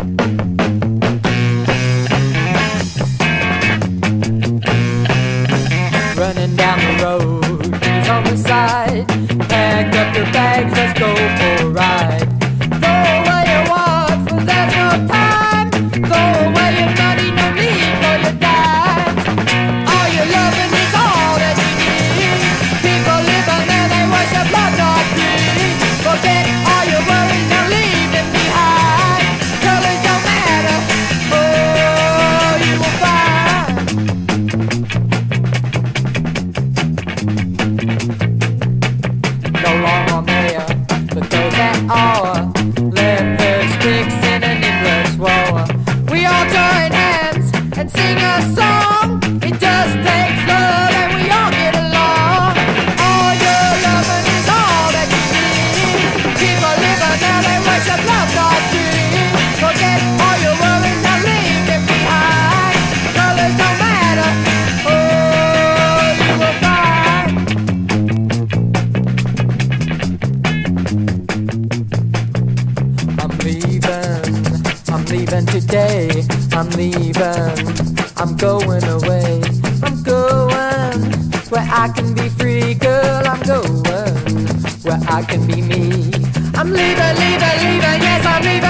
Running down the road, he's on the side. Pack up your bags, let's go for a ride. Throw away your watch, for there's no time. Throw away your money, no need for your dime. All your loving is all that you need. People live on there, they worship love, not greed. Forget all your worries, now leave them behind. Colors don't matter, oh, you will find. No long on there, but those that are left their sticks in an endless war. We all join hands and sing a song. It just takes love and we all get along. All your loving is all that you need. People live on there, they worship love, not greed. Forget all your worries, now leave them behind. Colors don't matter, oh, you will find. I'm leaving today, I'm leaving, I'm going away, I'm going where I can be free, girl, I'm going where I can be me. I'm leaving, yes, I'm leaving.